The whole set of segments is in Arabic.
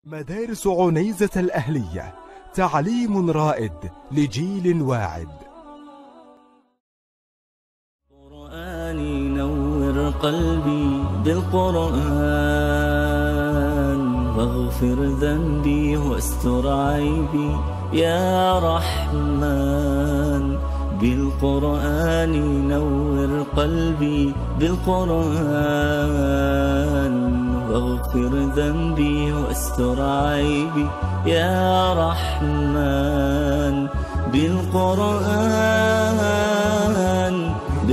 مدارس عنيزة الأهلية، تعليم رائد لجيل واعد. قرآني نور قلبي بالقرآن، واغفر ذنبي واستر عيبي يا رحمن. بالقرآن نور قلبي بالقرآن، واغفر ذنبي واستر عيبي يا رحمن. بالقرآن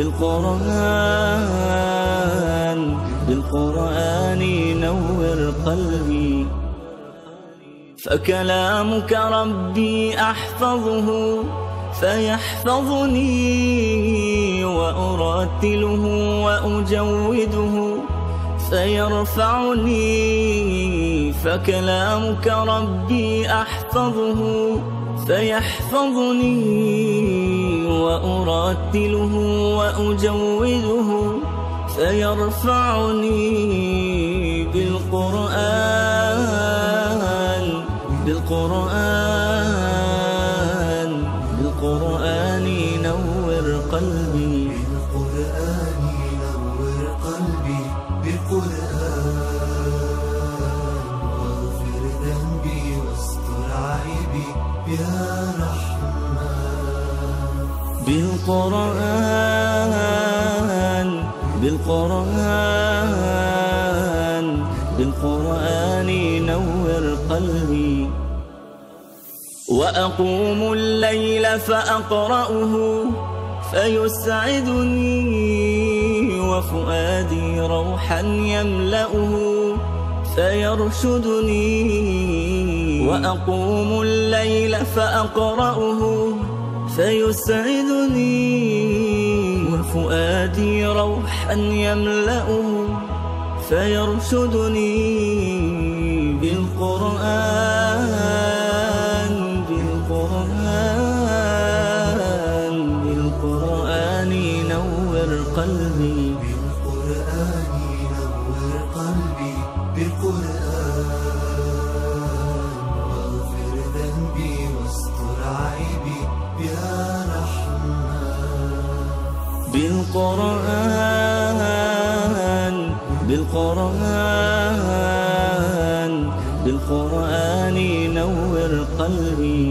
بالقرآن بالقرآن نور قلبي. فكلامك ربي أحفظه فيحفظني، وأرتله وأجوده فيرفعني. فكلامك ربي أحفظه فيحفظني، وأرتله وأجوده فيرفعني. بالقرآن بالقرآن بالقرآن نور قلبي. بالقرآن نور قلبي بالقرآن، واغفر ذنبي واستر عيبي يا رحمن. بالقرآن بالقرآن بالقرآن نور قلبي. وأقوم الليل فأقرأه فيسعدني، وفؤادي روحا يملأه فيرشدني. وأقوم الليل فأقرأه فيسعدني، وفؤادي روحا يملأه فيرشدني. بالقرآن بالقرآن بالقرآن نور قلبي. بالقرآن نور قلبي بالقرآن، واغفر ذنبي واستر عيبي يا رحمن. بالقرآن بالقرآن بالقرآن نور قلبي.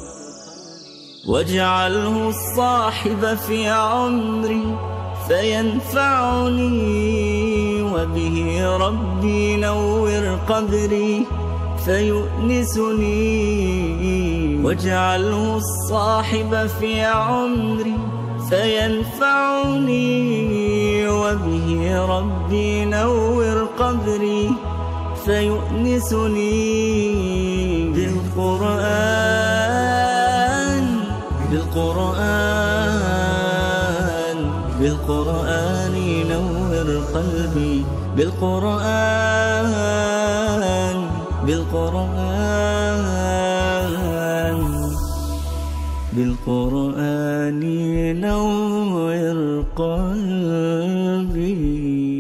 واجعله الصاحب في عمري فينفعني، وبه ربي نور قبري فيؤنسني. واجعله الصاحب في عمري فينفعني، وبه ربي نور قبري فيؤنسني. بالقرآن بالقرآن بالقرآن نور قلبي. بالقرآن بالقرآن بالقرآن نور قلبي.